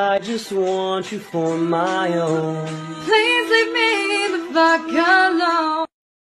I just want you for my own. Please leave me the fuck alone.